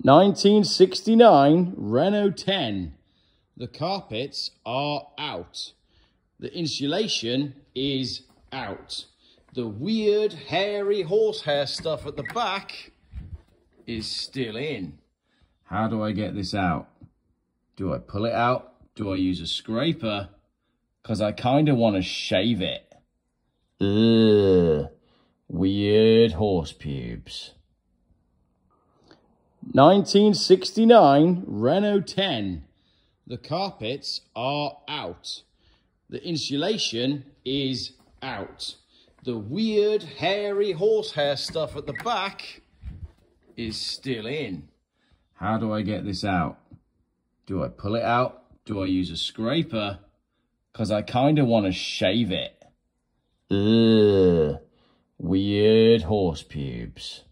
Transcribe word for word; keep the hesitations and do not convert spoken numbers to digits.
nineteen sixty-nine Renault ten. The carpets are out. The insulation is out. The weird, hairy horsehair stuff at the back is still in. How do I get this out? Do I pull it out? Do I use a scraper? Because I kind of want to shave it. Ugh. Weird horse pubes. nineteen sixty-nine Renault ten. The carpets are out. The insulation is out. The weird, hairy horsehair stuff at the back is still in. How do I get this out? Do I pull it out? Do I use a scraper? Because I kind of want to shave it. Ugh. Weird horse pubes.